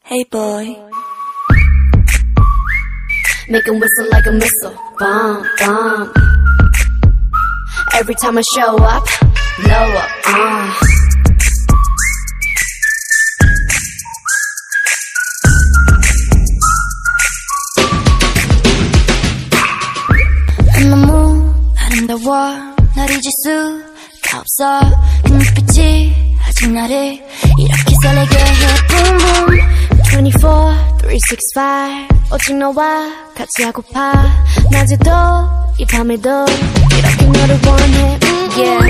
Hey boy. Make 'em whistle like a missile. Bomb, bomb. Every time I show up, blow up. 너무 아름다워. 날 잊을 수가 없어. 그 눈빛이 아직 나를 이렇게 설레게 해. Boom boom. 24, 365 오직 너와 같이 하고파. 낮에도 이 밤에도 이렇게 너를 원해. Yeah.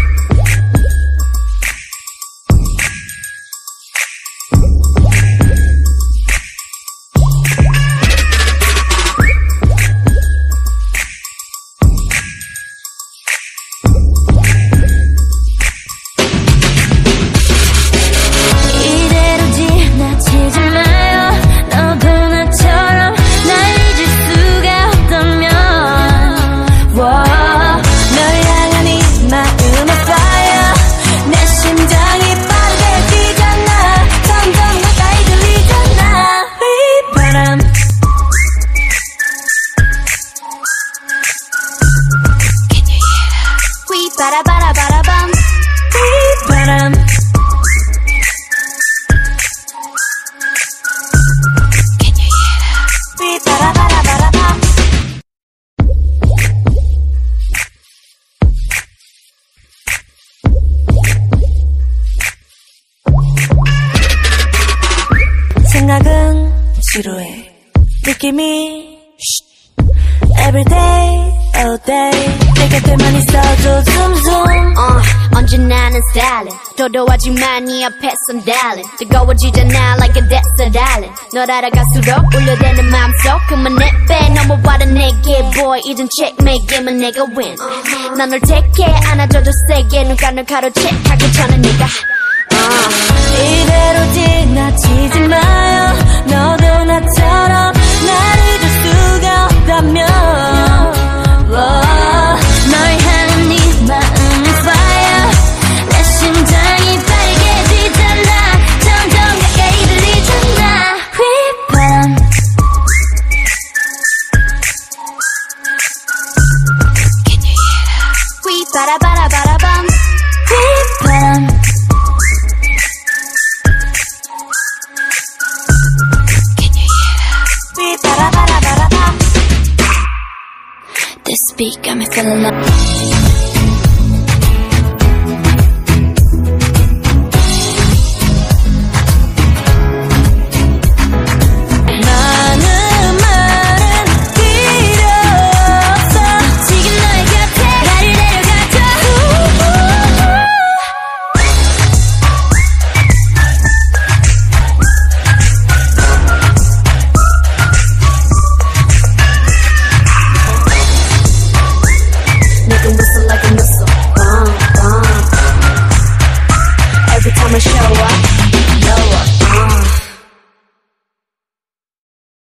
바라바라바라밤 휘바람 Can you hear that? 휘바라바라바라밤 생각은 지루해. 느낌이 Everyday, all day 내 곁에만 있어도 zoom zoom 언제나는 stylin' 도도하지만 네 앞에선 darling 뜨거워지잖아 like a desert island 널 알아갈수록 울려대는 맘속 그만 내빼 넘어와라 내게 boy 이젠 checkmate게만 내가 win 난 널 택해 안아줘도 세게 눈가를 가로채 하기 전에 네가 이대로 지나치지 마요 너도 나처럼 날 잊을 수가 없다면 널 향한 네 마음은 fire 내 심장이 빨개지잖아 점점 가까이 들리잖아 휘바람 Can you hear that? 휘바라바라바라밤 휘바람 Can you hear that? 휘바라바라바라밤 This beat got me feeling like